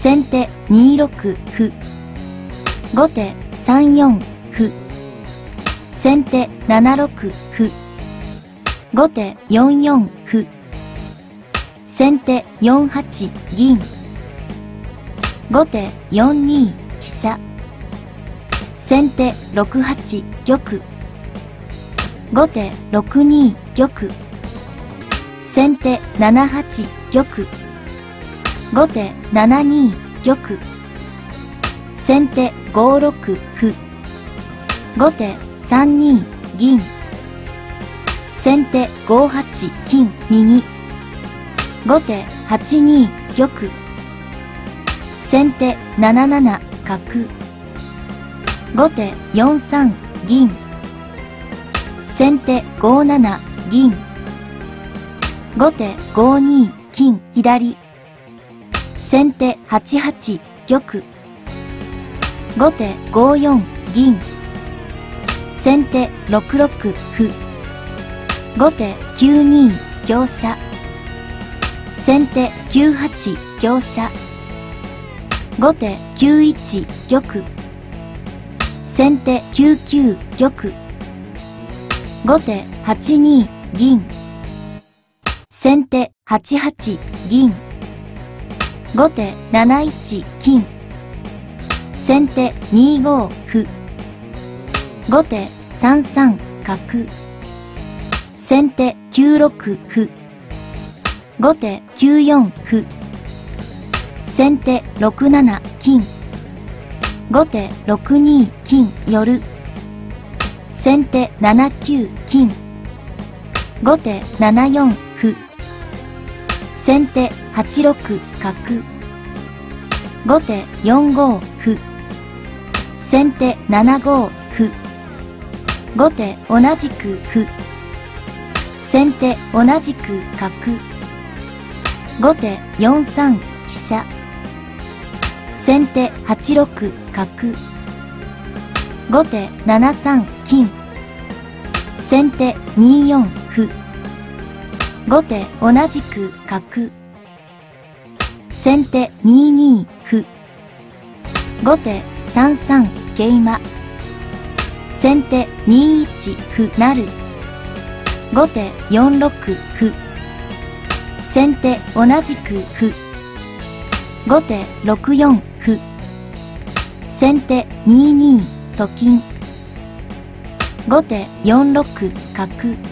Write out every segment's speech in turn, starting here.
先手2六歩。後手3四歩。先手7六歩。後手4四歩。先手4八銀。後手4二飛車。先手6八玉。後手6二玉。先手7八玉。後手7二玉。先手5六歩。後手3二銀。先手5八金右。後手8二玉。先手7七角。後手4三銀。先手5七銀。後手5二金左。先手8八玉。後手5四銀。先手6六歩。後手9二香車。先手9八香車。後手9一玉。先手9九玉。後手8二銀。先手8八銀。後手7一金。先手2五歩。後手3三角。先手9六歩。後手9四歩。先手6七金。後手6二金寄。先手7九金。後手7四歩。先手8六角。後手4五歩。先手7五歩。後手同じく歩。先手同じく角。後手4三飛車。先手8六角。後手7三金。先手2四歩。後手同じく角。先手2二歩。後手3三桂馬。先手2一歩成。後手4六歩。先手同じく歩。後手6四歩。先手2二と金。後手4六角。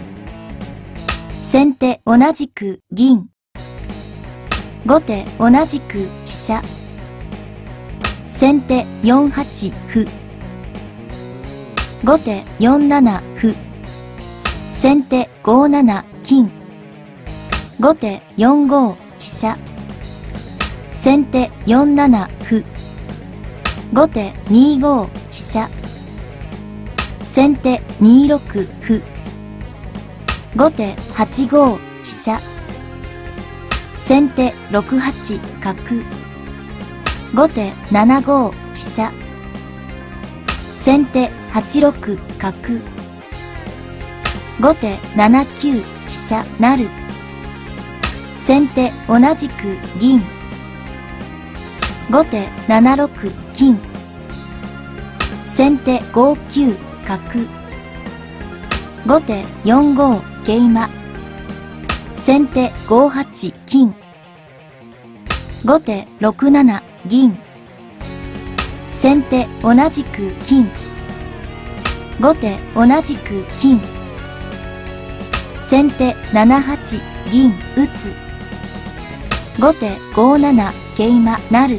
先手同じく銀。後手同じく飛車。先手4八歩。後手4七歩。先手5七金。後手4五飛車。先手4七歩。後手2五飛車。先手2六歩。後手8五飛車。先手6八角。後手7五飛車。先手8六角。後手7九飛車成。先手同じく銀。後手7六金。先手5九角。後手4五桂馬。先手5八金。後手6七銀。先手同じく金。後手同じく金。先手7八銀打つ。後手5七桂馬成。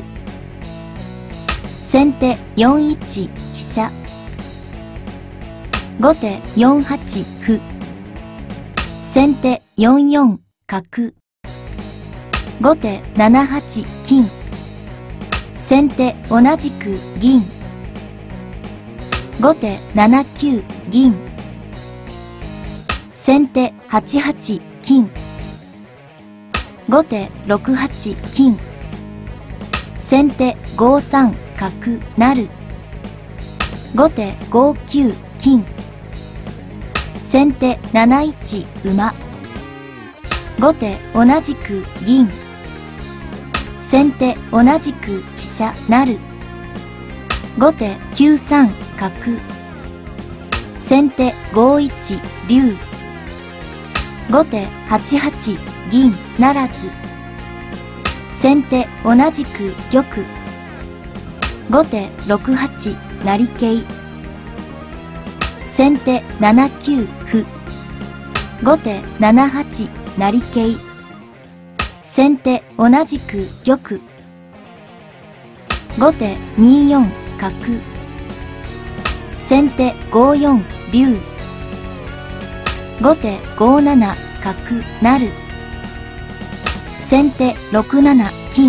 先手4一飛車。後手4八歩。先手4四角。後手7八金。先手同じく銀。後手7九銀。先手8八金。後手6八金。先手5三角成。後手5九金。先手7一馬。後手同じく銀。 先手同じく飛車成。後手9三角。先手5一竜。後手8八銀不成。先手同じく玉。後手6八成桂。先手7九歩。後手7八成桂。先手同じく玉。後手2四角。先手5四竜。後手5七角成。先手6七金。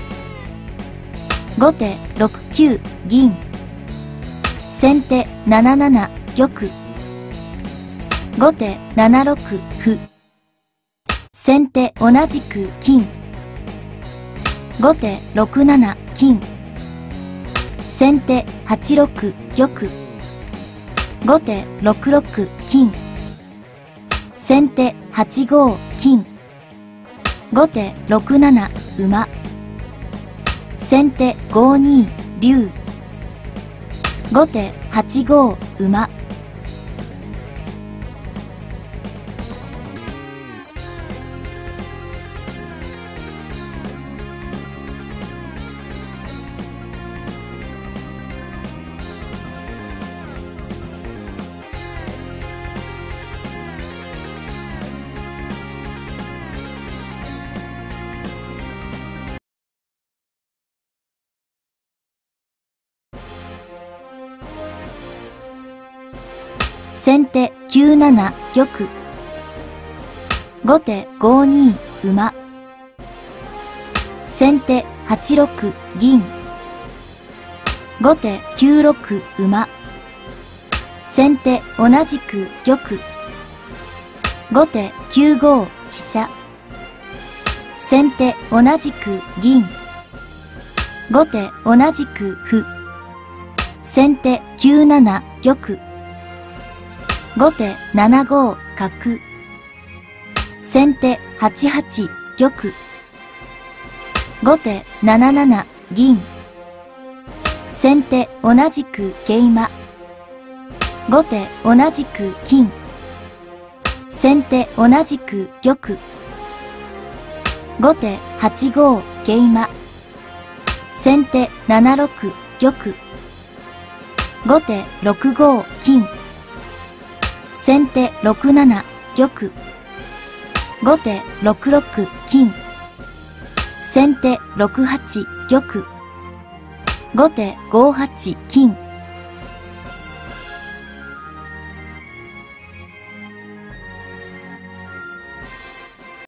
後手6九銀。先手7七玉。後手7六歩。先手同じく金。後手6七金。先手8六玉。後手6六金。先手8五金。後手6七馬。先手5二竜。後手8五馬。先手9七玉。後手5二馬。先手8六銀。後手9六馬。先手同じく玉。後手9五飛車。先手同じく銀。後手同じく歩。先手9七玉。後手7五角。先手8八玉。後手7七銀。先手同じく桂馬。後手同じく金。先手同じく玉。後手8五桂馬。先手7六玉。後手6五金。先手6七玉。後手6六金。先手6八玉。後手5八金。